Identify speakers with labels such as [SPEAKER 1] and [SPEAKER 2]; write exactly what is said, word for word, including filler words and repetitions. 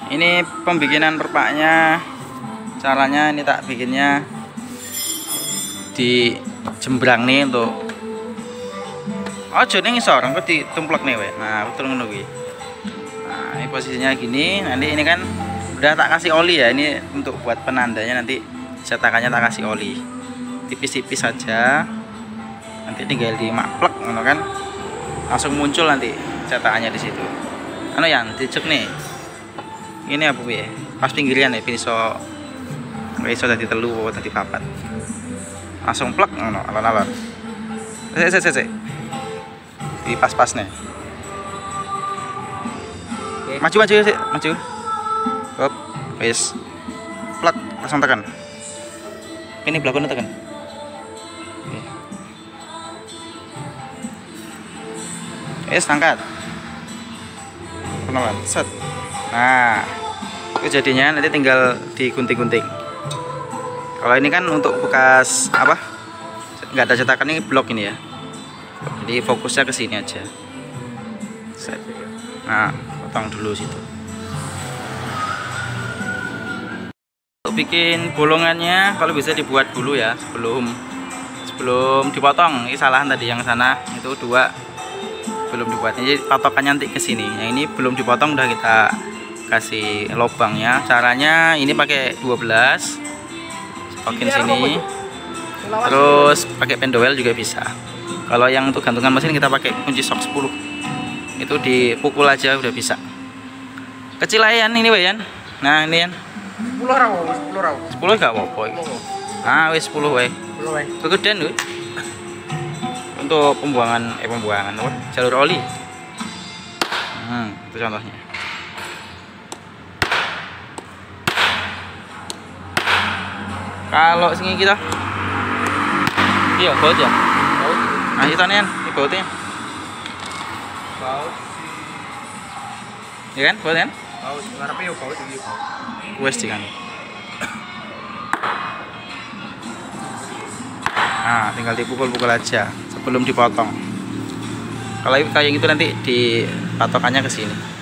[SPEAKER 1] Ini pembikinan perpaknya, caranya ini tak bikinnya di jembrang nih untuk oh jadi ngisor engko ditumplek nih we. Nah betul ngono kuwi. Nah ini posisinya gini, nanti ini kan udah tak kasih oli ya, ini untuk buat penandanya, nanti cetakannya tak kasih oli tipis-tipis saja, nanti tinggal dimaklek ngono kan langsung muncul nanti cetakannya di situ. Anu yang dicek nih ini apa ya, pas pinggirnya nih iso iso dadi telu atau dadi papat, langsung plek ngono alon-alon. Sik sik sik di pas-pas nih. Oke. Maju maju sih, maju. Hop, wis. Plek langsung tekan. Ini belakangnya tekan. Oke. Wis angkat. Pelan-pelan, set. Nah, itu jadinya nanti tinggal digunting-gunting. Kalau ini kan untuk bekas apa? Nggak ada cetakan, ini blok ini ya. Jadi fokusnya ke sini aja. Set. Nah, potong dulu situ. Untuk bikin bolongannya kalau bisa dibuat dulu ya sebelum sebelum dipotong. Ini salahan tadi yang sana itu dua belum dibuat. Jadi patokannya nanti ke sini. Yang ini belum dipotong udah kita kasih lubangnya. Caranya ini pakai dua belas stokin sini, terus pakai pendowel juga bisa. Kalau yang untuk gantungan mesin kita pakai kunci sok sepuluh, itu dipukul aja udah bisa. Kecil aja ini Wayan. Nah ini kan
[SPEAKER 2] sepuluh raw, sepuluh raw.
[SPEAKER 1] sepuluh gak apa-apa. Nah wis sepuluh wae.
[SPEAKER 2] sepuluh wae.
[SPEAKER 1] Kegedean lho. Untuk pembuangan eh pembuangan apa? Jalur oli. Hmm, itu contohnya. Kalau sini kita iya baut ya, baut. Nah itu nih ini bautnya,
[SPEAKER 2] Baut.
[SPEAKER 1] iya kan baut kan?
[SPEAKER 2] Baut. Ngarepe yo baut iki baut.
[SPEAKER 1] Wes kan. Nah tinggal dipukul-pukul aja sebelum dipotong. Kalau kayak gitu nanti di patokannya ke sini.